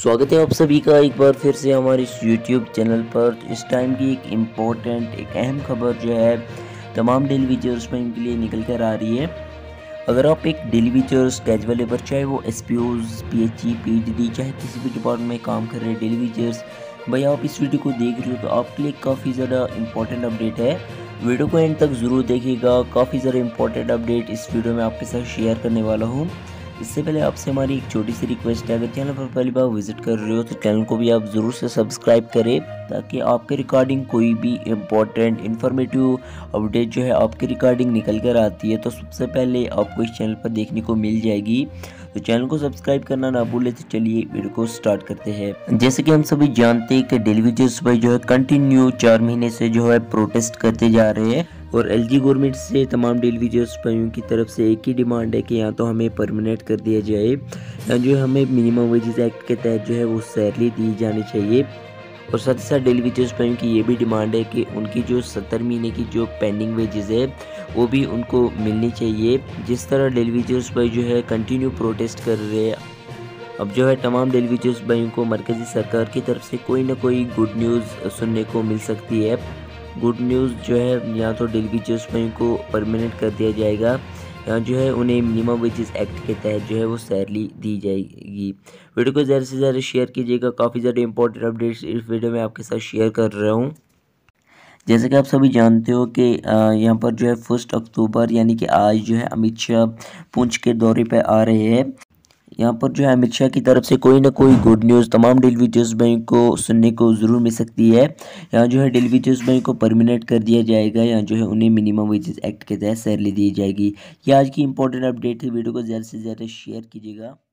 स्वागत है आप सभी का एक बार फिर से हमारे इस यूट्यूब चैनल पर। इस टाइम की एक इम्पोर्टेंट एक अहम खबर जो है तमाम डेली वेजर्स में इनके लिए निकल कर आ रही है। अगर आप एक डेली वेजर्स कैजुअल लेबर, चाहे वो एसपीओज, पीएचई, पीएचडी, चाहे किसी भी डिपार्टमेंट में काम कर रहे हैं डेली वेजर्स, भाई आप इस वीडियो को देख रहे हो तो आपके लिए काफ़ी ज़्यादा इंपॉर्टेंट अपडेट है। वीडियो को एंड तक ज़रूर देखिएगा, काफ़ी ज़्यादा इंपॉर्टेंट अपडेट इस वीडियो में आपके साथ शेयर करने वाला हूँ। इससे पहले आपसे हमारी एक छोटी सी रिक्वेस्ट है, अगर चैनल पर पहली बार विजिट कर रहे हो तो चैनल को भी आप ज़रूर से सब्सक्राइब करें, ताकि आपके रिकॉर्डिंग कोई भी इम्पोर्टेंट इन्फॉर्मेटिव अपडेट जो है आपके रिकॉर्डिंग निकल कर आती है तो सबसे पहले आपको इस चैनल पर देखने को मिल जाएगी। तो चैनल को सब्सक्राइब करना ना भूले। तो चलिए वीडियो को स्टार्ट करते हैं। जैसे कि हम सभी जानते हैं कि डेली वेजर्स भाई जो है कंटिन्यू 4 महीने से जो है प्रोटेस्ट करते जा रहे हैं, और एलजी गवर्नमेंट से तमाम डेली वेजर्स भाइयों की तरफ से एक ही डिमांड है कि या तो हमें परमानेंट कर दिया जाए या जो है हमें मिनिमम वेजेस एक्ट के तहत जो है वो सैलरी दी जानी चाहिए। और साथ ही साथ डेली वेजर्स भाइयों की ये भी डिमांड है कि उनकी जो 70 महीने की जो पेंडिंग वेजेस है वो भी उनको मिलनी चाहिए। जिस तरह डेली वेजर्स भाई जो है कंटिन्यू प्रोटेस्ट कर रहे हैं, अब जो है तमाम डेली वेजर्स भाइयों को मरकज़ी सरकार की तरफ से कोई ना कोई गुड न्यूज़ सुनने को मिल सकती है। गुड न्यूज़ जो है या तो डेली वेजर्स भाइयों को परमानेंट कर दिया जाएगा या जो है उन्हें मिनिमम वेजेस एक्ट के तहत जो है वो सैलरी दी जाएगी। वीडियो को ज़्यादा से ज़्यादा शेयर कीजिएगा, काफ़ी ज़्यादा इंपॉर्टेंट अपडेट्स इस वीडियो में आपके साथ शेयर कर रहा हूँ। जैसे कि आप सभी जानते हो कि यहाँ पर जो है 1 अक्टूबर यानी कि आज जो है अमित शाह पुंछ के दौरे पे आ रहे हैं। यहाँ पर जो है अमित शाह की तरफ से कोई ना कोई गुड न्यूज़ तमाम डेली वेजर्स बैंक को सुनने को ज़रूर मिल सकती है। यहाँ जो है डेली वेजर्स बैंक को परमानेंट कर दिया जाएगा या जो है उन्हें मिनिमम वेजेस एक्ट के तहत सैलरी दी जाएगी। ये आज की इंपॉर्टेंट अपडेट है। वीडियो को ज़्यादा से ज़्यादा शेयर कीजिएगा।